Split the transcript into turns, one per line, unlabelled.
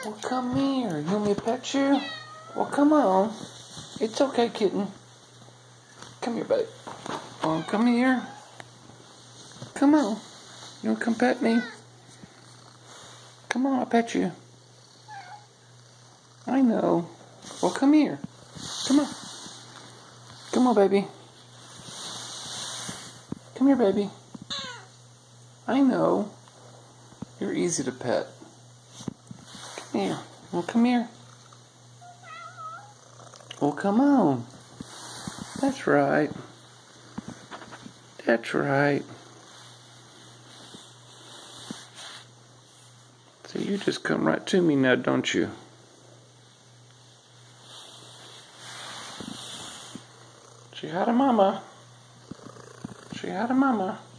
Well, come here. You want me to pet you? Well, come on. It's okay, kitten. Come here, babe. Oh, come here. Come on. You want to come pet me? Come on, I'll pet you. I know. Well, come here. Come on. Come on, baby. Come here, baby. I know. You're easy to pet. Come here. Well, come here. Well, come on. That's right. That's right. So you just come right to me now, don't you? Say hi to Mama. Say hi to Mama.